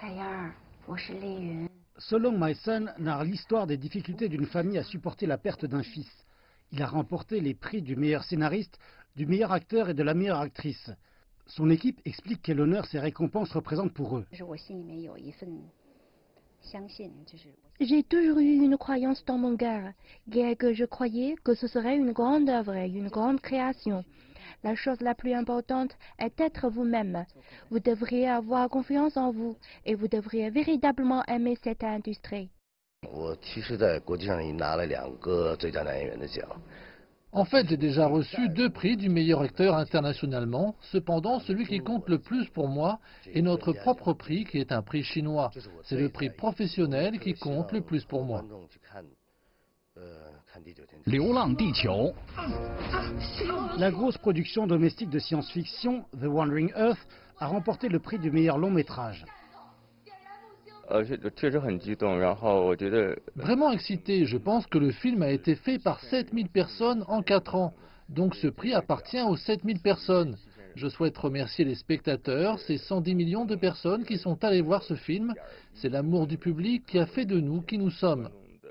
So Long My Son narre l'histoire des difficultés d'une famille à supporter la perte d'un fils. Il a remporté les prix du meilleur scénariste, du meilleur acteur et de la meilleure actrice. Son équipe explique quel honneur ces récompenses représentent pour eux. J'ai toujours eu une croyance dans mon cœur, qui est que je croyais que ce serait une grande œuvre et une grande création. La chose la plus importante est d'être vous-même. Vous devriez avoir confiance en vous et vous devriez véritablement aimer cette industrie. En fait, j'ai déjà reçu 2 prix du meilleur acteur internationalement. Cependant, celui qui compte le plus pour moi est notre propre prix, qui est un prix chinois. C'est le prix professionnel qui compte le plus pour moi. La grosse production domestique de science-fiction, The Wandering Earth, a remporté le prix du meilleur long métrage. Vraiment excité, je pense que le film a été fait par 7000 personnes en 4 ans. Donc ce prix appartient aux 7000 personnes. Je souhaite remercier les spectateurs, ces 110 millions de personnes qui sont allées voir ce film. C'est l'amour du public qui a fait de nous qui nous sommes.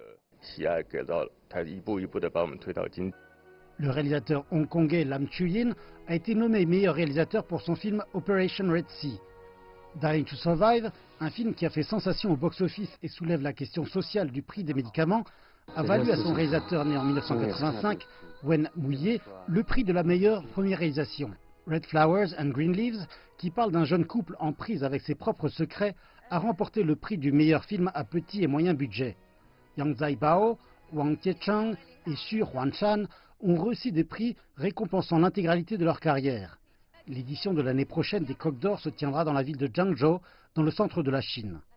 Le réalisateur hongkongais Lam Chu-yin a été nommé meilleur réalisateur pour son film Operation Red Sea. Dying to Survive, un film qui a fait sensation au box-office et soulève la question sociale du prix des médicaments, a valu à son réalisateur né en 1985, Wen Mouye, le prix de la meilleure première réalisation. Red Flowers and Green Leaves, qui parle d'un jeune couple en prise avec ses propres secrets, a remporté le prix du meilleur film à petit et moyen budget. Yang Zhaibao, Wang Tiechang et Xu Huanshan ont reçu des prix récompensant l'intégralité de leur carrière. L'édition de l'année prochaine des Coqs d'Or se tiendra dans la ville de Zhengzhou, dans le centre de la Chine.